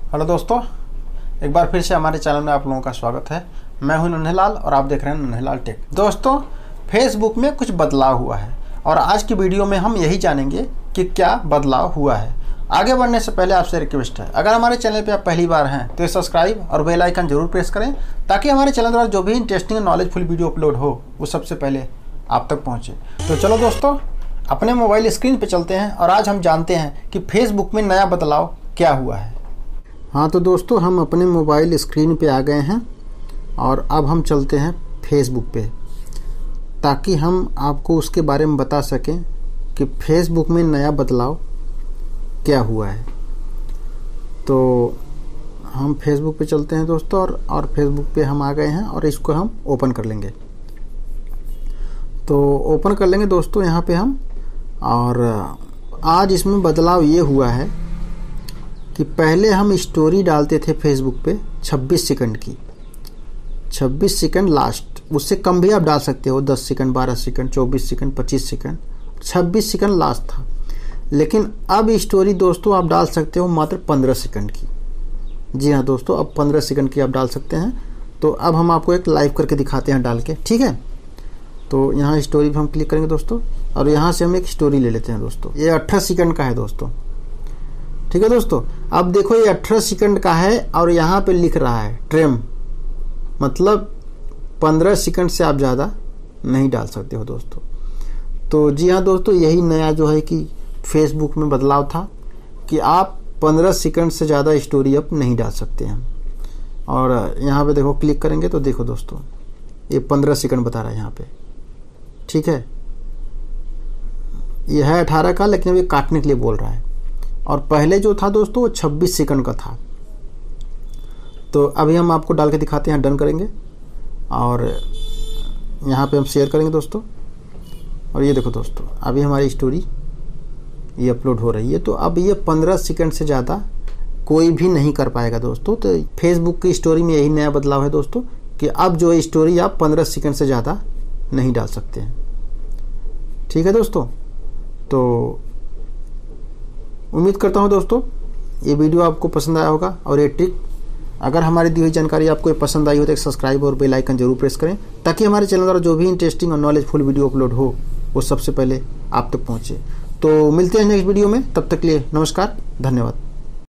Hello दोस्तों, एक बार फिर से हमारे चैनल में आप लोगों का स्वागत है। मैं हूं नन्हेलाल और आप देख रहे हैं नन्हेलाल टेक। दोस्तों, फेसबुक में कुछ बदलाव हुआ है और आज की वीडियो में हम यही जानेंगे कि क्या बदलाव हुआ है। आगे बढ़ने से पहले आपसे रिक्वेस्ट है, अगर हमारे चैनल पर आप पहली बार हैं तो सब्सक्राइब और बेल आइकन जरूर प्रेस करें ताकि हमारे चैनल द्वारा जो भी इंटरेस्टिंग नॉलेजफुल वीडियो अपलोड हो वो सबसे पहले आप तक पहुँचे। तो चलो दोस्तों, अपने मोबाइल स्क्रीन पर चलते हैं और आज हम जानते हैं कि फेसबुक में नया बदलाव क्या हुआ है। हाँ तो दोस्तों, हम अपने मोबाइल स्क्रीन पे आ गए हैं और अब हम चलते हैं फेसबुक पे ताकि हम आपको उसके बारे में बता सकें कि फेसबुक में नया बदलाव क्या हुआ है। तो हम फेसबुक पे चलते हैं दोस्तों और फेसबुक पे हम आ गए हैं और इसको हम ओपन कर लेंगे। तो ओपन कर लेंगे दोस्तों यहाँ पे हम। और आज इसमें बदलाव ये हुआ है कि पहले हम स्टोरी डालते थे फेसबुक पे 26 सेकंड की, 26 सेकंड लास्ट, उससे कम भी आप डाल सकते हो, 10 second, 12 second, 24 second, 25 second, 26 second last था। लेकिन अब स्टोरी दोस्तों आप डाल सकते हो मात्र 15 सेकंड की। जी हाँ दोस्तों, अब 15 सेकंड की आप डाल सकते हैं। तो अब हम आपको एक लाइव करके दिखाते हैं डाल के, ठीक है। तो यहाँ स्टोरी पर हम क्लिक करेंगे दोस्तों और यहाँ से हम एक स्टोरी ले लेते हैं दोस्तों। ये 18 सेकंड का है दोस्तों, ठीक है दोस्तों। अब देखो ये 18 सेकंड का है और यहाँ पे लिख रहा है ट्रिम, मतलब 15 सेकंड से आप ज़्यादा नहीं डाल सकते हो दोस्तों। तो जी हाँ दोस्तों, यही नया जो है कि फेसबुक में बदलाव था कि आप 15 सेकंड से ज़्यादा स्टोरी अब नहीं डाल सकते हैं। और यहाँ पे देखो क्लिक करेंगे तो देखो दोस्तों ये 15 सेकंड बता रहा है यहाँ पे, ठीक है। ये है 18 का, लेकिन ये काटने के लिए बोल रहा है। और पहले जो था दोस्तों वो 26 सेकंड का था। तो अभी हम आपको डाल के दिखाते हैं, डन करेंगे और यहाँ पे हम शेयर करेंगे दोस्तों। और ये देखो दोस्तों, अभी हमारी स्टोरी ये अपलोड हो रही है। तो अब ये 15 सेकंड से ज़्यादा कोई भी नहीं कर पाएगा दोस्तों। तो फेसबुक की स्टोरी में यही नया बदलाव है दोस्तों कि अब जो है स्टोरी आप 15 सेकंड से ज़्यादा नहीं डाल सकते हैं, ठीक है दोस्तों। तो उम्मीद करता हूं दोस्तों ये वीडियो आपको पसंद आया होगा और ये ट्रिक, अगर हमारी दी हुई जानकारी आपको पसंद आई हो तो एक सब्सक्राइब और बेल आइकन जरूर प्रेस करें ताकि हमारे चैनल द्वारा जो भी इंटरेस्टिंग और नॉलेजफुल वीडियो अपलोड हो वो सबसे पहले आप तक पहुंचे। तो मिलते हैं नेक्स्ट वीडियो में, तब तक के लिए नमस्कार, धन्यवाद।